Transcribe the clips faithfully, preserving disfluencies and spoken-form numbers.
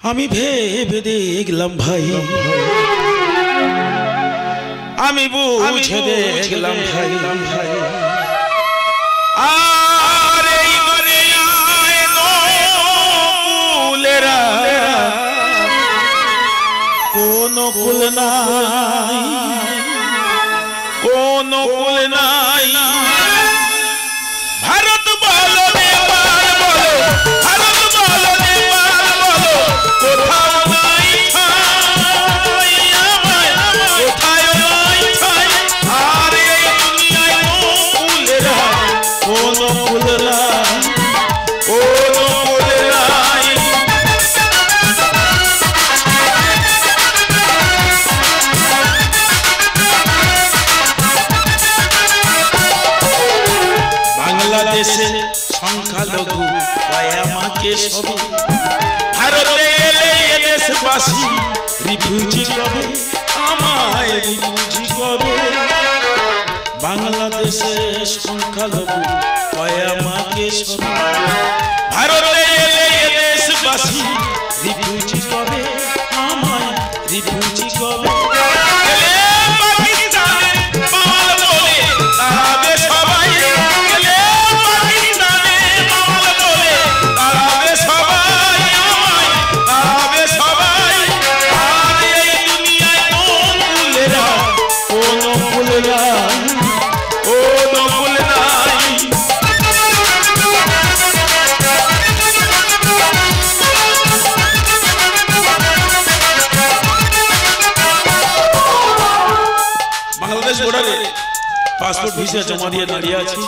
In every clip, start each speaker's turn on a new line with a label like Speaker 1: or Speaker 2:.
Speaker 1: আমি ভেবে দেখলাম ভাই, আমি বুঝে দেখলাম ভাই, আর এই দুনিয়ায় কুলেরা কোন কুল নাই, কোন কুল নাই। ভারত বলো নেপাল বলো, ভারত বলো নেপাল বলো, কোথাও নাই ঠাই আমায়, কোথাও নাই ঠাই। আর এই দুনিয়ায় কুলেরা কোন কুল নাই, কোন কুল নাই। বাংলাদেশে সংখ্যালঘু কয় আমাকে সবে, ভারতে এলে দেশবাসী রিফিউজি কবে, আমায় রিফিউজি কবে। বাংলাদেশে সংখ্যালঘু কয় আমাকে সবে, ভারতে এলে দেশবাসী রিফিউজি কবে, আমায় রিফিউজি কবে। পাসপোর্ট ভিসা জমা দিয়ে দাঁড়িয়ে আছি,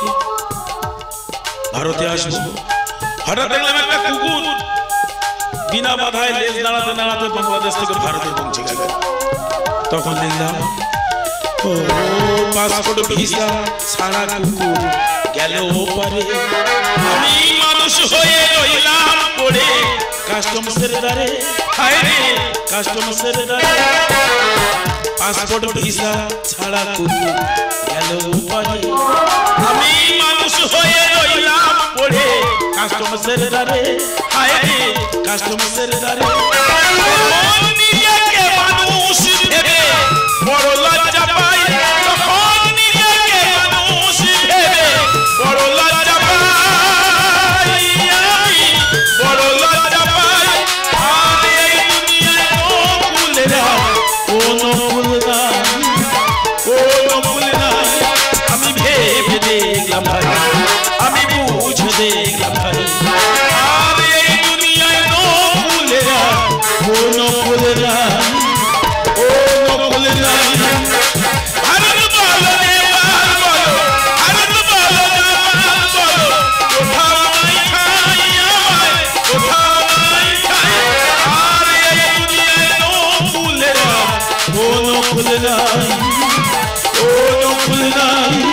Speaker 1: ভারতে আসবো। হঠাৎ দেখলাম একটা কুকুর বিনা বাধায় লেজ নাড়াতে নাড়াতে বাংলাদেশ থেকে ভারতে পৌঁছে গেল। তখন দেখলাম ও পাসপোর্ট ভিসা ছাড়া কুকুর গেল ওপারে, আমি মানুষ হয়ে রইলাম পড়ে কাস্টমসের দ্বারে, হায় রে কাস্টমসের দ্বারে। পাসপোর্ট ভিসা ছাড়া কুকুর গেল ওপারে, আমি মানুষ হয়ে রইলাম পড়ে কাস্টমসের দ্বারে, হায় রে কাস্টমসের দ্বারে। নিজেকে মানুষ ভেবে বড় লজ্জা পাই, তখন নিজেকে মানুষ ভেবে বড় লজ্জা পাই, বড় লজ্জা পাই। আর এই দুনিয়ায় কুলেরা কোন কুল নাই, কোন কুল নাই। আমি ভেবে দেখলাম ভাই, আমি বুঝে দেখলাম ভাই, আর এই দুনিয়ায় কুলেরা কোন কুল নাই, কোন কুল নাই। ভারত বলো নেপাল বলো, ভারত বলো নেপাল বলো, কোথাও নাই ঠাই আমায়, কোথাও নাই ঠাই। আর এই দুনিয়ায় কুলেরা কোন কুল নাই, কোন কুল নাই।